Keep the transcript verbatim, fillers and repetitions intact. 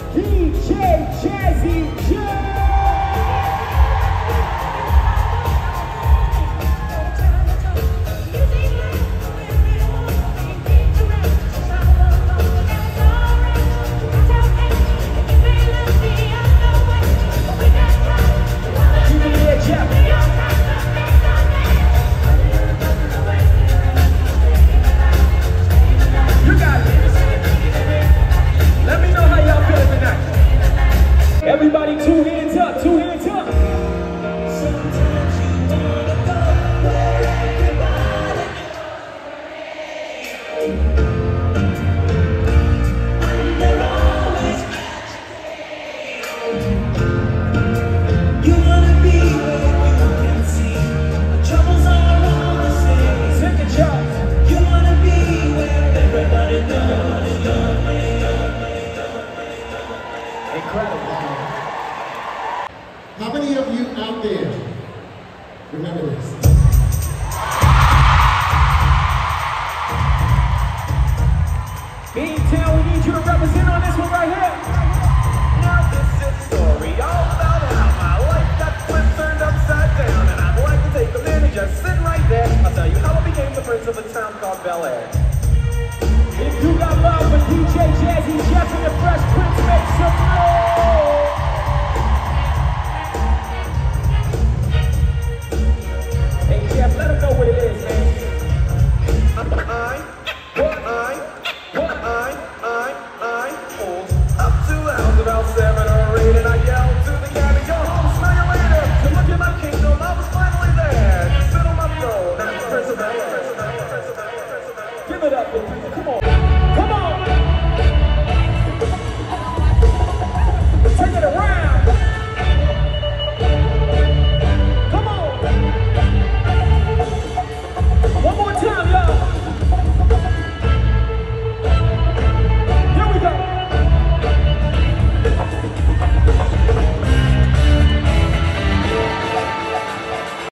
D J Jazzy J. Everybody, two hands up, two hands up. Sometimes you wanna go where everybody and they're always magic. You wanna be where you can see the troubles are all the same. Second shot. You wanna be where everybody knows your way. Incredible. How many of you out there remember this?